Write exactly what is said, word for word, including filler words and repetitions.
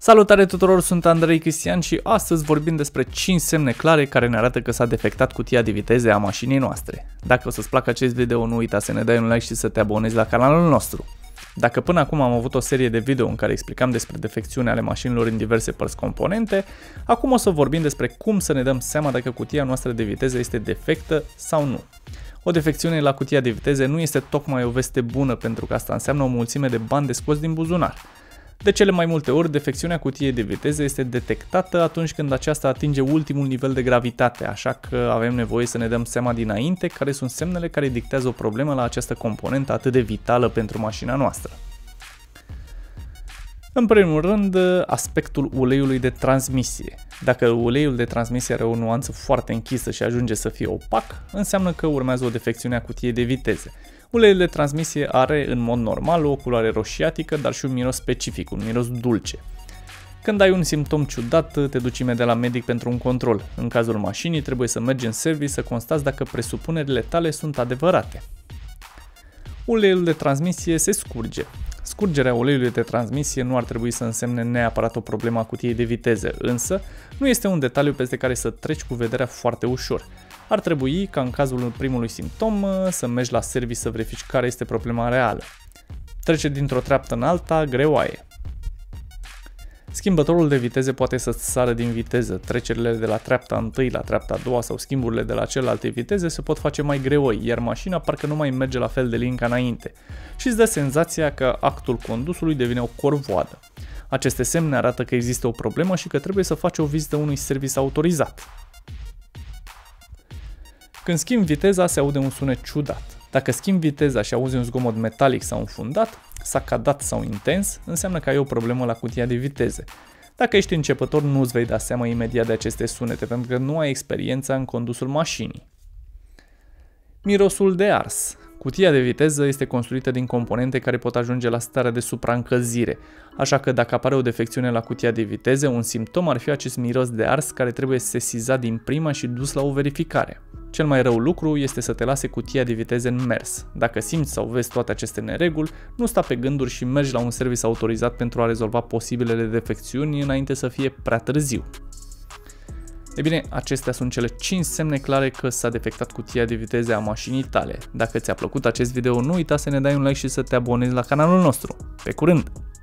Salutare tuturor, sunt Andrei Cristian și astăzi vorbim despre cinci semne clare care ne arată că s-a defectat cutia de viteze a mașinii noastre. Dacă o să-ți placă acest video, nu uita să ne dai un like și să te abonezi la canalul nostru. Dacă până acum am avut o serie de video în care explicam despre defecțiuni ale mașinilor în diverse părți componente, acum o să vorbim despre cum să ne dăm seama dacă cutia noastră de viteză este defectă sau nu. O defecțiune la cutia de viteze nu este tocmai o veste bună, pentru că asta înseamnă o mulțime de bani de scos din buzunar. De cele mai multe ori, defecțiunea cutiei de viteze este detectată atunci când aceasta atinge ultimul nivel de gravitate, așa că avem nevoie să ne dăm seama dinainte care sunt semnele care dictează o problemă la această componentă atât de vitală pentru mașina noastră. În primul rând, aspectul uleiului de transmisie. Dacă uleiul de transmisie are o nuanță foarte închisă și ajunge să fie opac, înseamnă că urmează o defecțiune a cutiei de viteze. Uleiul de transmisie are în mod normal o culoare roșiatică, dar și un miros specific, un miros dulce. Când ai un simptom ciudat, te duci imediat la medic pentru un control. În cazul mașinii, trebuie să mergi în service să constați dacă presupunerile tale sunt adevărate. Uleiul de transmisie se scurge. Scurgerea uleiului de transmisie nu ar trebui să însemne neapărat o problemă a cutiei de viteze, însă nu este un detaliu peste care să treci cu vederea foarte ușor. Ar trebui, ca în cazul primului simptom, să mergi la service să verifici care este problema reală. Trece dintr-o treaptă în alta, greoaie. Schimbătorul de viteze poate să-ți sară din viteză. Trecerile de la treapta întâi la treapta a doua sau schimburile de la celelalte viteze se pot face mai greoi, iar mașina parcă nu mai merge la fel de lin ca înainte și îți dă senzația că actul condusului devine o corvoadă. Aceste semne arată că există o problemă și că trebuie să faci o vizită unui service autorizat. Când schimbi viteza, se aude un sunet ciudat. Dacă schimbi viteza și auzi un zgomot metalic sau înfundat, sacadat sau intens, înseamnă că ai o problemă la cutia de viteze. Dacă ești începător, nu îți vei da seama imediat de aceste sunete, pentru că nu ai experiența în condusul mașinii. Mirosul de ars. Cutia de viteză este construită din componente care pot ajunge la starea de supraîncălzire, așa că dacă apare o defecțiune la cutia de viteze, un simptom ar fi acest miros de ars care trebuie sesizat din prima și dus la o verificare. Cel mai rău lucru este să te lase cutia de viteze în mers. Dacă simți sau vezi toate aceste nereguli, nu sta pe gânduri și mergi la un service autorizat pentru a rezolva posibilele defecțiuni înainte să fie prea târziu. E bine, acestea sunt cele cinci semne clare că s-a defectat cutia de viteze a mașinii tale. Dacă ți-a plăcut acest video, nu uita să ne dai un like și să te abonezi la canalul nostru. Pe curând!